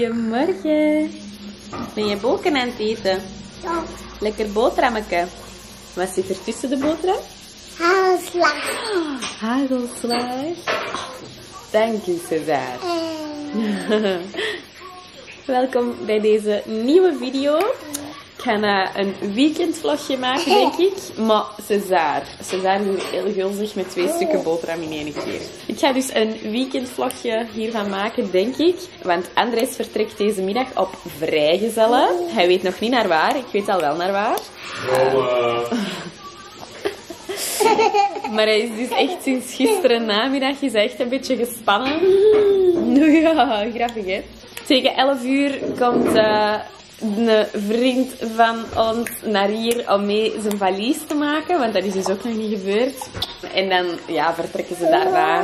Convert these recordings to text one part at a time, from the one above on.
Goedemorgen. Ben je boken aan het eten? Ja. Lekker boterhammetje. Wat zit er tussen de boterham? Hagelslag. Hagelslag. Dank u, César. Welkom bij deze nieuwe video. Ik ga een weekendvlogje maken, denk ik. Maar César is heel gulzig met 2 stukken boterham in één keer. Ik ga dus een weekendvlogje hiervan maken, denk ik. Want Andres vertrekt deze middag op vrijgezellen. Hij weet nog niet naar waar. Ik weet al wel naar waar. Maar hij is dus echt sinds gisteren namiddag is hij echt een beetje gespannen. Ja, grappig hè. Tegen 11 uur komt een vriend van ons naar hier om mee zijn valies te maken. Want dat is dus ook nog niet gebeurd. En dan ja, vertrekken ze daarna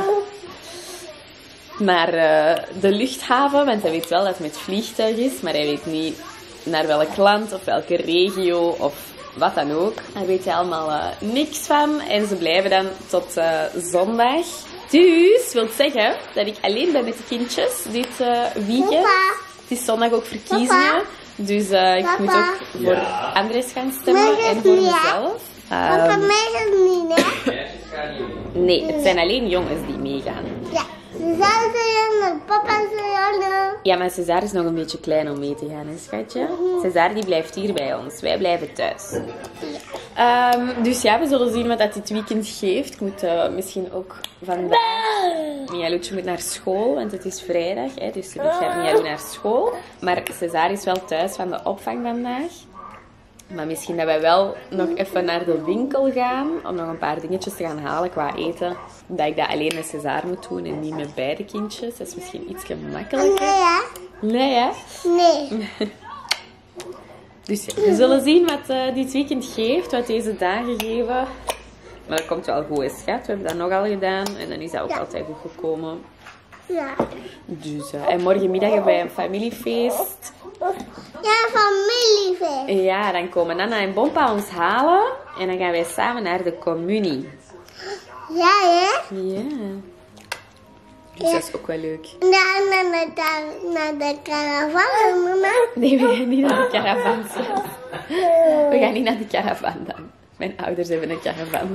naar de luchthaven. Want hij weet wel dat het met vliegtuig is. Maar hij weet niet naar welk land of welke regio of wat dan ook. Daar weet je allemaal niks van. En ze blijven dan tot zondag. Dus wil zeggen dat ik alleen ben met de kindjes dit weekend. Het is zondag ook verkiezingen. Papa. Dus ik moet ook voor Andres gaan stemmen en voor mezelf. Papa meegaan niet, hè? Nee, het zijn alleen jongens die meegaan. Ja, César is jongen, papa is jongen. Ja, maar César is nog een beetje klein om mee te gaan, hè, schatje? César die blijft hier bij ons. Wij blijven thuis. Dus ja, we zullen zien wat dat dit weekend geeft. Ik moet misschien ook vandaag... Mialucci moet naar school, want het is vrijdag. Hè, dus ik ga Mialu naar school. Maar César is wel thuis van de opvang vandaag. Maar misschien dat wij wel nog even naar de winkel gaan. Om nog een paar dingetjes te gaan halen qua eten. Dat ik dat alleen met César moet doen en niet met beide kindjes. Dat is misschien iets gemakkelijker. Nee, hè? Nee, hè? Nee. Dus we zullen zien wat dit weekend geeft. Wat deze dagen geven. Maar dat komt wel goed, hè, schat. We hebben dat nogal gedaan. En dan is dat ook altijd goed gekomen. Ja. Dus, en morgenmiddag hebben wij een familiefeest. Ja, familiefeest. Ja, dan komen Nana en Bompa ons halen. En dan gaan wij samen naar de communie. Ja, hè? Ja. Dus dat is ook wel leuk. Dan naar de caravan, mama. Nee, we gaan niet naar de caravan. We gaan niet naar de caravan dan. Mijn ouders hebben een caravan.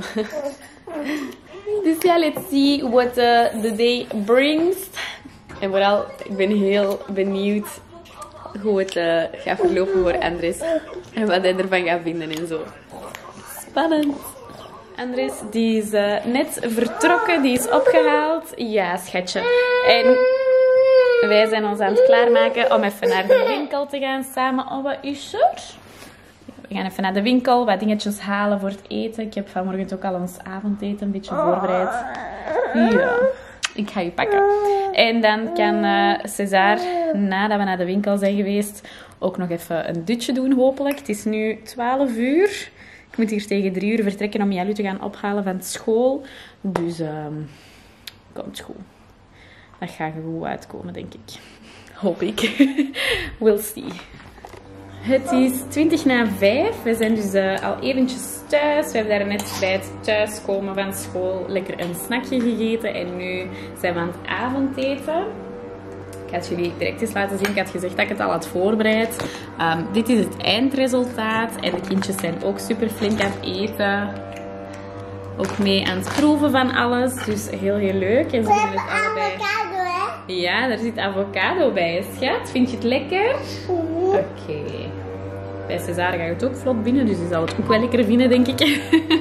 Dus ja, let's see what the day brings. En vooral, ik ben heel benieuwd hoe het gaat verlopen voor Andres. En wat hij ervan gaat vinden en zo. Spannend. Andres, die is net vertrokken. Die is opgehaald. Ja, schatje. En wij zijn ons aan het klaarmaken om even naar de winkel te gaan samen. Oh, wat is er? We gaan even naar de winkel, wat dingetjes halen voor het eten. Ik heb vanmorgen ook al ons avondeten een beetje voorbereid. Ja, ik ga je pakken. En dan kan César, nadat we naar de winkel zijn geweest, ook nog even een dutje doen hopelijk. Het is nu 12 uur. Ik moet hier tegen 3 uur vertrekken om Mialu te gaan ophalen van school. Dus, komt goed. Dat gaat goed uitkomen, denk ik. Hoop ik. We'll see. Het is 5:20. We zijn dus al eventjes thuis. We hebben daar net bij het thuiskomen van school lekker een snackje gegeten. En nu zijn we aan het avondeten. Ik ga het jullie direct eens laten zien. Ik had gezegd dat ik het al had voorbereid. Dit is het eindresultaat. En de kindjes zijn ook super flink aan het eten. Ook mee aan het proeven van alles. Dus heel, heel leuk. En We hebben avocado, hè? Ja, daar zit avocado bij, schat. Vind je het lekker? Oké. Bij César gaat het ook vlot binnen, dus die zal het ook wel lekker vinden, denk ik.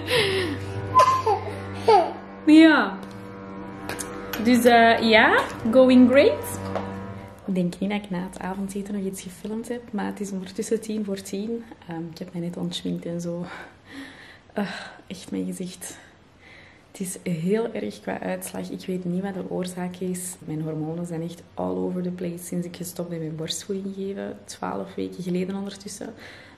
Ja. Dus ja, going great. Ik denk niet dat ik na het avondeten nog iets gefilmd heb, maar het is ondertussen 10:10. Ik heb mij net ontschminkt en zo. Echt mijn gezicht. Het is heel erg qua uitslag. Ik weet niet wat de oorzaak is. Mijn hormonen zijn echt all over the place sinds ik gestopt ben met borstvoeding geven. 12 weken geleden ondertussen.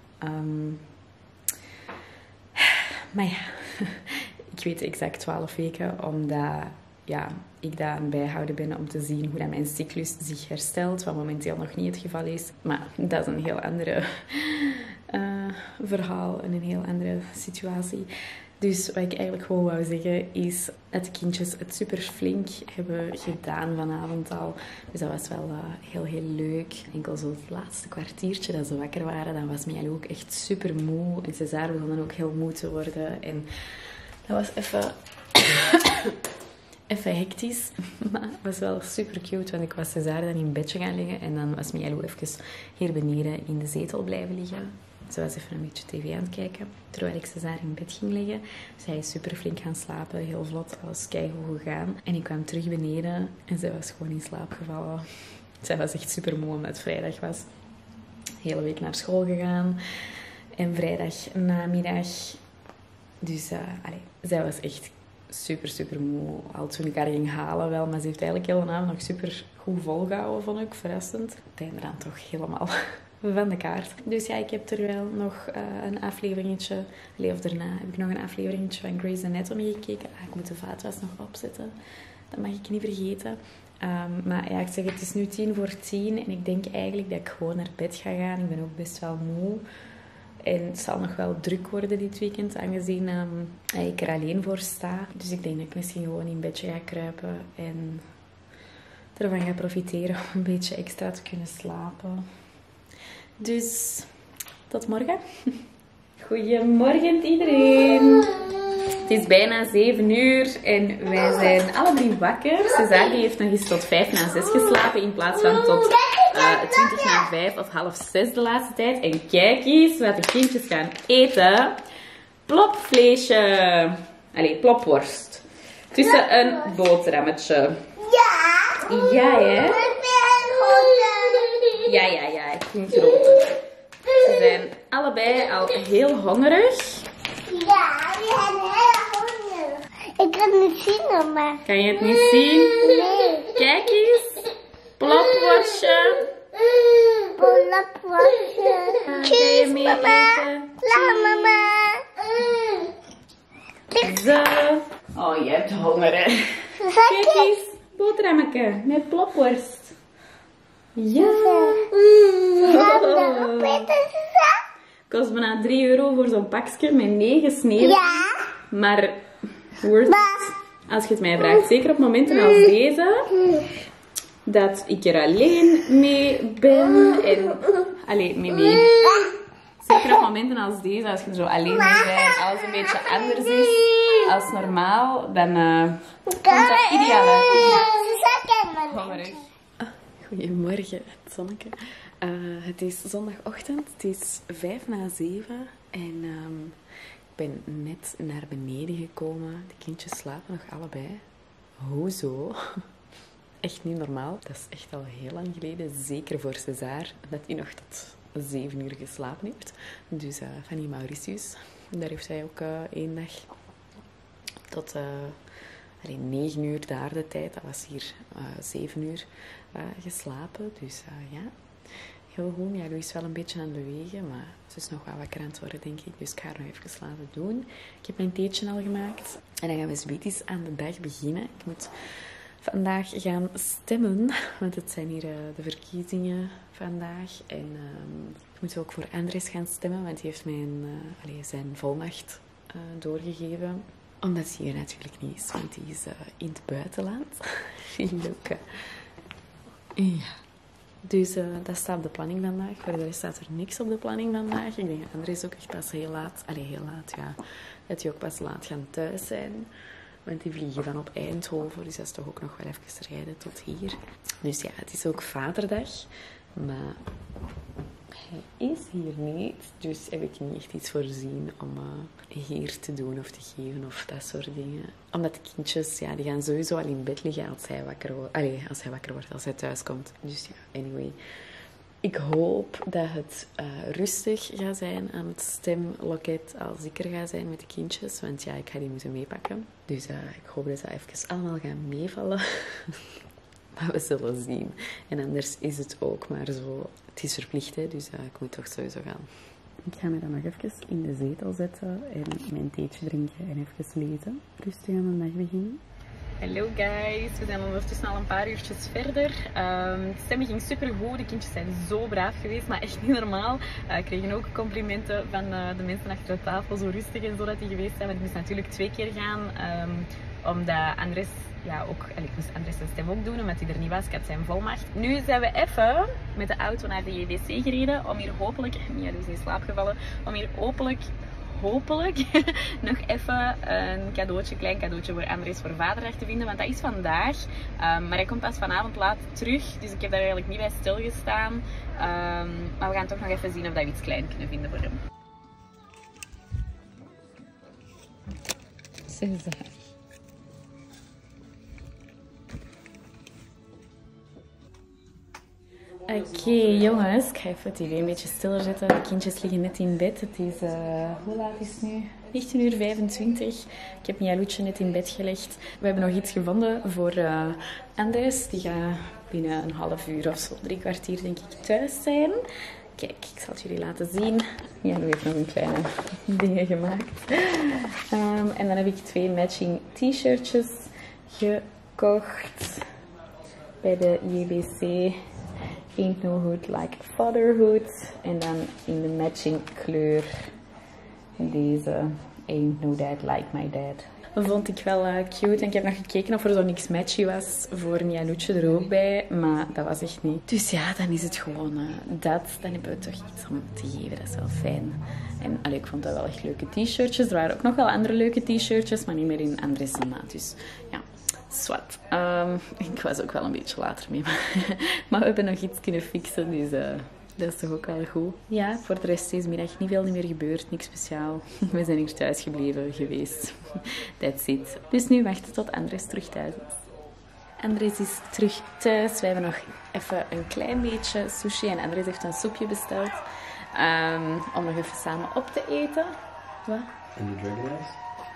Maar ja, ik weet exact 12 weken, omdat ja, ik daar aan het bijhouden ben om te zien hoe dat mijn cyclus zich herstelt, wat momenteel nog niet het geval is. Maar dat is een heel andere verhaal en een heel andere situatie. Dus wat ik eigenlijk gewoon wou zeggen is dat de kindjes het super flink hebben gedaan vanavond al. Dus dat was wel heel leuk. Enkel zo het laatste kwartiertje dat ze wakker waren, dan was Mialu ook echt super moe. En César begon ook heel moe te worden. En dat was even hectisch, maar het was wel super cute, want ik was César dan in bedje gaan liggen en dan was Mialu even hier beneden in de zetel blijven liggen. Ze was even een beetje tv aan het kijken, terwijl ik César in bed ging liggen. Dus hij is super flink gaan slapen, heel vlot, alles keigoed gegaan. En ik kwam terug beneden en zij was gewoon in slaap gevallen. Zij was echt super moe omdat het vrijdag was. De hele week naar school gegaan. En vrijdag namiddag. Dus zij was echt super moe. Al toen ik haar ging halen wel. Maar ze heeft eigenlijk heel de avond nog super goed volgehouden, vond ik. Verrassend. Het einde dan toch helemaal van de kaart. Dus ja, ik heb er wel nog een afleveringetje. Of daarna heb ik nog een afleveringetje van Grey's Anatomy gekeken. Ik moet de vaatwas nog opzetten. Dat mag ik niet vergeten. Maar ja, ik zeg, het is nu 10:10. En ik denk eigenlijk dat ik gewoon naar bed ga gaan. Ik ben ook best wel moe. En het zal nog wel druk worden dit weekend, aangezien ik er alleen voor sta. Dus ik denk dat ik misschien gewoon in bedje ga kruipen en ervan ga profiteren om een beetje extra te kunnen slapen. Dus tot morgen. Goedemorgen iedereen. Het is bijna 7 uur en wij zijn alle 3 wakker. César heeft nog eens tot 5:05 geslapen in plaats van tot 5:20 of 5:30 de laatste tijd. En kijk eens wat de kindjes gaan eten. Plopvleesje. Allee, plopworst. Tussen een boterhammetje. Ja. Ja, hè? Ja. Ik vind het groter. Ze zijn allebei al heel hongerig. Ja, die zijn heel hongerig. Ik kan het niet zien, maar. Kan je het niet zien? Nee. Kijk eens. Plopworstje. Plopworstje. Cheese, mama. La, mama. Zo. Oh, je hebt honger, hè? Kijk eens. Boterhammetje met plopworst. Ja. Kost bijna €3 voor zo'n pakje met 9 sneden. Ja. Maar worth it. Als je het mij vraagt, zeker op momenten als deze, dat ik er alleen mee ben en alleen mee. Zeker op momenten als deze, als je er zo alleen mee bent, alles een beetje anders is als normaal, dan komt dat ideaal uit. Hongerig. Goedemorgen, het zonnetje. Het is zondagochtend, het is 6:05 en ik ben net naar beneden gekomen. De kindjes slapen nog allebei. Hoezo? Echt niet normaal. Dat is echt al heel lang geleden, zeker voor César, dat hij nog tot 7 uur geslapen heeft. Dus Fanny Mauritius, daar heeft hij ook 1 dag tot 9 uur daar de tijd. Dat was hier 7 uur geslapen. Dus ja, heel goed. Ja, Louis is wel een beetje aan het bewegen, maar ze is nog wel wakker aan het worden, denk ik. Dus ik ga haar nog even laten doen. Ik heb mijn theetje al gemaakt. En dan gaan we zoiets aan de dag beginnen. Ik moet vandaag gaan stemmen, want het zijn hier de verkiezingen vandaag. En ik moet ook voor Andres gaan stemmen, want hij heeft mij zijn volmacht doorgegeven. Omdat hij hier natuurlijk niet is, want hij is in het buitenland. Leuk. Ja. Dus dat staat op de planning vandaag. Voor de rest staat er niks op de planning vandaag. Ik denk dat Andres ook echt pas heel laat, ja, dat hij ook pas laat gaan thuis zijn. Want die vliegen dan op Eindhoven, dus dat is toch ook nog wel even rijden tot hier. Dus ja, het is ook vaderdag, maar hij is hier niet. Dus heb ik niet echt iets voorzien om hier te doen of te geven of dat soort dingen. Omdat de kindjes, ja, die gaan sowieso al in bed liggen als hij wakker wordt, als hij thuis komt. Dus ja, anyway. Ik hoop dat het rustig gaat zijn aan het stemloket als ik er ga zijn met de kindjes. Want ja, ik ga die moeten meepakken. Dus ik hoop dat ze even allemaal gaan meevallen. Maar we zullen zien. En anders is het ook maar zo. Het is verplicht, hè, dus ik moet toch sowieso gaan. Ik ga me dan nog even in de zetel zetten en mijn theetje drinken en even lezen. Rustig aan de dag beginnen. Hallo guys, we zijn ondertussen al een paar uurtjes verder. De stemming ging super goed, de kindjes zijn zo braaf geweest, maar echt niet normaal. Kregen ook complimenten van de mensen achter de tafel, zo rustig en zo dat die geweest zijn. Maar ik moest natuurlijk 2 keer gaan, omdat Andres, ja ook, ik moest Andres zijn stem ook doen, omdat hij er niet was. Ik had zijn volmacht. Nu zijn we even met de auto naar de JBC gereden, om hier hopelijk, ja, die is in slaap gevallen, om hier hopelijk nog even een cadeautje, klein cadeautje voor Andres, voor vaderdag te vinden, want dat is vandaag. Maar hij komt pas vanavond laat terug, dus ik heb daar eigenlijk niet bij stilgestaan. Maar we gaan toch nog even zien of we iets klein kunnen vinden voor hem. César. Oké, jongens, ik ga even het tv een beetje stiller zetten. De kindjes liggen net in bed. Het is, hoe laat is het nu? 19:25. Ik heb Mialoetje net in bed gelegd. We hebben nog iets gevonden voor Andres. Die gaat binnen een half uur of zo, 3 kwartier denk ik, thuis zijn. Kijk, ik zal het jullie laten zien. Mialo heeft nog een kleine dingen gemaakt. En dan heb ik 2 matching t-shirtjes gekocht bij de JBC. Ain't No Hood Like Fatherhood. En dan in de matching kleur deze Ain't No Dad Like My Dad. Dat vond ik wel cute. En ik heb nog gekeken of er zo niks matchy was voor Mialoetje er ook bij. Maar dat was echt niet. Dus ja, dan is het gewoon dat. Dan hebben we toch iets om te geven. Dat is wel fijn. En allee, ik vond dat wel echt leuke t-shirtjes. Er waren ook nog wel andere leuke t-shirtjes, maar niet meer in Andres' maat. Dus ja. Zwat. Ik was ook wel een beetje later mee, maar we hebben nog iets kunnen fixen, dus dat is toch ook wel goed. Ja, voor de rest deze middag niet veel meer gebeurd, niks speciaal. We zijn hier thuis gebleven geweest. That's it. Dus nu wachten tot Andres terug thuis is. Andres is terug thuis. We hebben nog even een klein beetje sushi en Andres heeft een soepje besteld. Om nog even samen op te eten. Wat? En de Dragon Rice?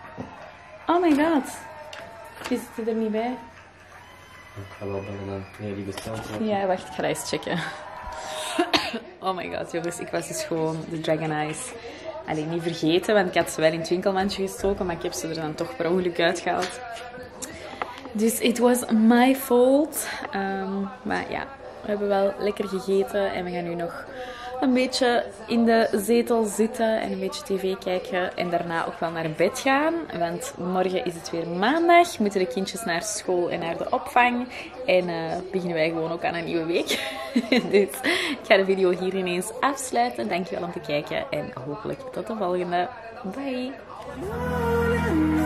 Oh my god. Die zit er niet bij. Ik ga wel bellen. Nee, die besteld wordt. Ja, wacht, ik ga eens checken. Oh my god, jongens, ik was dus gewoon de Dragon Eyes alleen niet vergeten, want ik had ze wel in het winkelmandje gestoken, maar ik heb ze er dan toch per ongeluk uitgehaald. Dus it was my fault. Maar ja, we hebben wel lekker gegeten en we gaan nu nog een beetje in de zetel zitten en een beetje tv kijken en daarna ook wel naar bed gaan. Want morgen is het weer maandag, moeten de kindjes naar school en naar de opvang. En beginnen wij gewoon ook aan een nieuwe week. Dus ik ga de video hier ineens afsluiten. Dankjewel om te kijken en hopelijk tot de volgende. Bye!